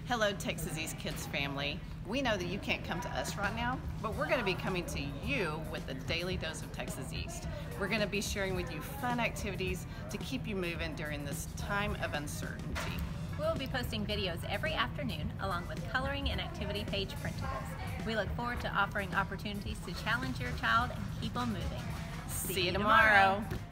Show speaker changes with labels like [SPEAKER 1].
[SPEAKER 1] Hello, Texas East Kids family. We know that you can't come to us right now, but we're going to be coming to you with a daily dose of Texas East. We're going to be sharing with you fun activities to keep you moving during this time of uncertainty.
[SPEAKER 2] We'll be posting videos every afternoon along with coloring and activity page printables. We look forward to offering opportunities to challenge your child and keep them moving.
[SPEAKER 1] See you tomorrow.